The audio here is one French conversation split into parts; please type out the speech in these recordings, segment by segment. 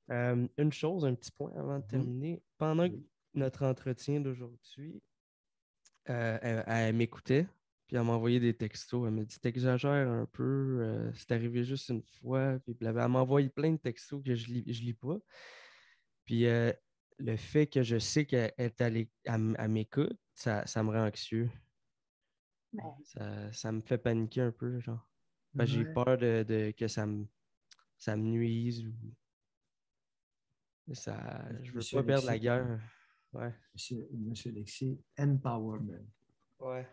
Une chose, un petit point avant de terminer. Pendant Oui. notre entretien d'aujourd'hui, elle m'écoutait, puis elle m'a envoyé des textos. Elle m'a dit, t'exagères un peu, c'est arrivé juste une fois, puis blablabla. Elle m'a envoyé plein de textos que je lis pas. Puis le fait que je sais qu'elle est allée, elle m'écoute, ça me rend anxieux. Ben, Ça me fait paniquer un peu, genre. J'ai Ouais. peur que ça me nuise ou je veux Monsieur pas perdre la Alexis, guerre. Ouais. Monsieur Alexis, empowerment, Ouais.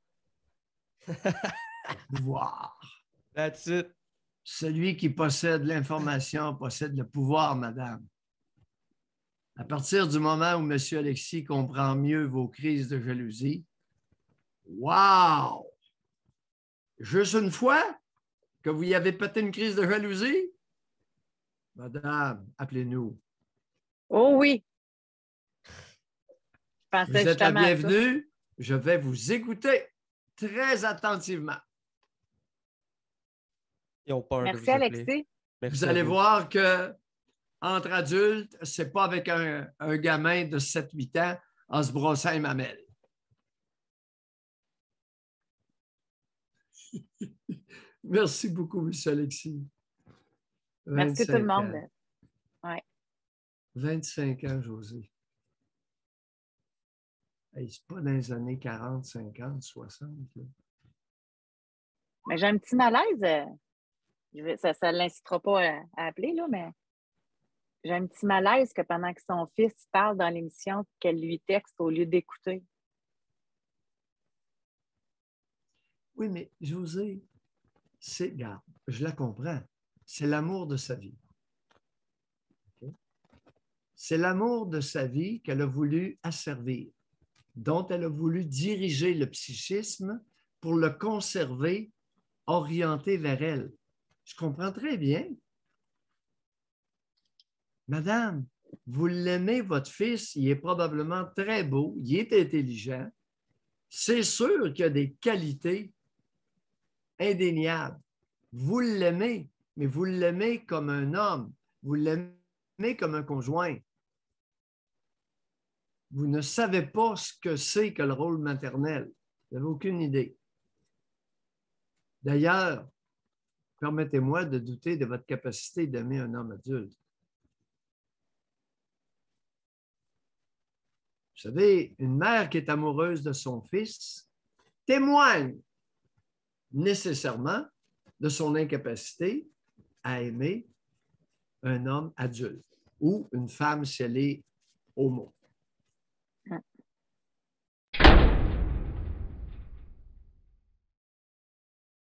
pouvoir. That's it. Celui qui possède l'information possède le pouvoir, madame. À partir du moment où Monsieur Alexis comprend mieux vos crises de jalousie, wow! Juste une fois que vous y avez pété une crise de jalousie? Madame, appelez-nous. oh oui, je pensais Vous êtes la justement à ça. bienvenue. Je vais vous écouter très attentivement. Ils ont peur de Merci, vous appeler. Alexis. Vous Merci à allez vous. voir que entre adultes, c'est pas avec un gamin de 7-8 ans en se brossant les mamelles. Merci beaucoup, M. Alexis. Merci tout le 25 monde. ans. Ouais. 25 ans, José. Hey, c'est pas dans les années 40, 50, 60. Là. Mais j'ai un petit malaise. Ça ne l'incitera pas à appeler, là, mais j'ai un petit malaise que pendant que son fils parle dans l'émission, qu'elle lui texte au lieu d'écouter. Oui, mais José, regarde, je la comprends. C'est l'amour de sa vie. Okay? C'est l'amour de sa vie qu'elle a voulu asservir, dont elle a voulu diriger le psychisme pour le conserver orienté vers elle. Je comprends très bien. Madame, vous l'aimez, votre fils, il est probablement très beau, il est intelligent. C'est sûr qu'il a des qualités indéniables. Vous l'aimez, mais vous l'aimez comme un homme. Vous l'aimez comme un conjoint. Vous ne savez pas ce que c'est que le rôle maternel. Vous n'avez aucune idée. D'ailleurs, permettez-moi de douter de votre capacité d'aimer un homme adulte. Vous savez, une mère qui est amoureuse de son fils témoigne nécessairement de son incapacité à aimer un homme adulte ou une femme si elle est homo.